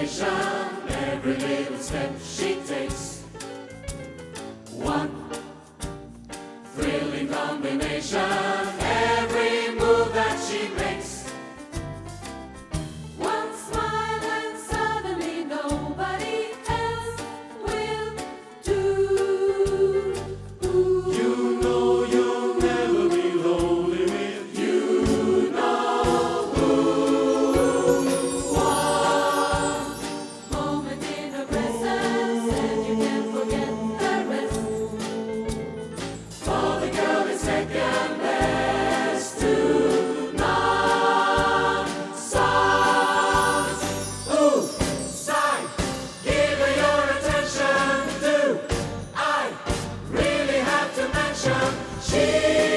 sensation, every little step she takes. One thrilling combination, every move that she makes. One smile and suddenly nobody else will do. You know you'll never be lonely with you know who. One moment in her presence and you can't forget the rest. For the girl is second best to none. Songs, ooh, sigh, give her your attention. Do I really have to mention she